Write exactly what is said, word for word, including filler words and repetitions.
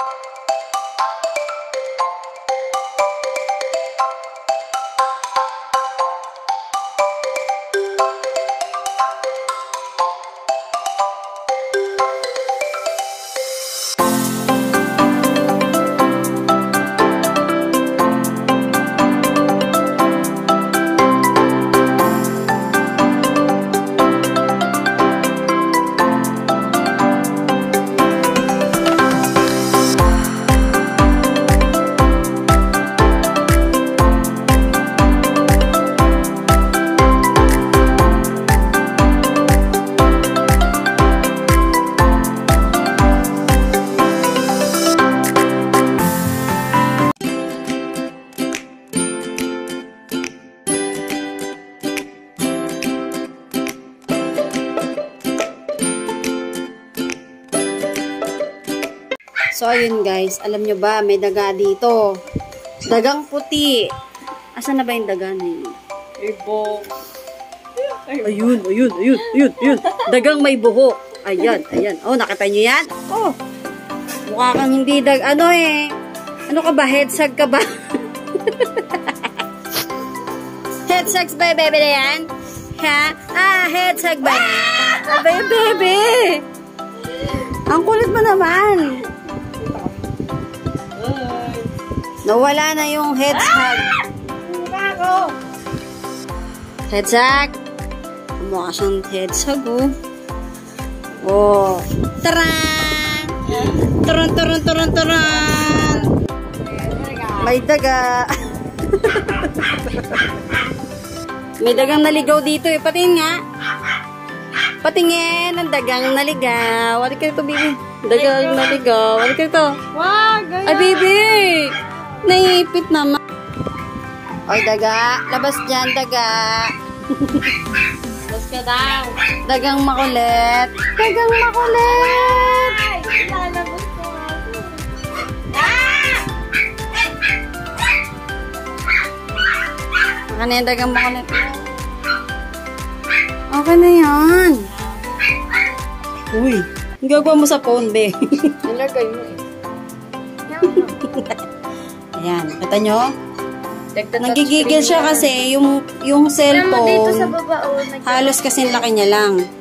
So, ayun guys. Alam nyo ba, may daga dito. Dagang puti. Asan na ba yung daga na yun? Ibo. Ayun, ayun, ayun, ayun, ayun. Dagang may buho. Ayan, ayan. Oh, nakita nyo yan? Oh. Mukha kang hindi dag... Ano eh? Ano ka ba? Headsag ka ba? Headsags ba, bebe na yan? Ha? Ah, headsag ba? Abay, bebe! Ang kulit mo naman. Nawala na yung headshag. Headshag. Mukha siyang headshag, oh. Oh. Taran! Taran, taran, taran, taran! May daga. May dagang naligaw dito, eh. Patingin nga. Patingin ang dagang naligaw. Ano ka ito, baby? Dagang naligaw. Ano ka ito? Wag! Ay, baby! Naipit naman. Oy, daga. Labas dyan, daga. Labas ka daw. Dagang makulit. Dagang makulit. Ay! Lalabas ko ako. Ah! Baka na yung dagang makulit. Okay na yan. Uy, ang gagawa mo sa phone, be. Nilagay mo eh. Ayan, kita nyo? Nagigigil siya kasi yung, yung cellphone, dito sa baba, oh, halos kasing laki niya lang.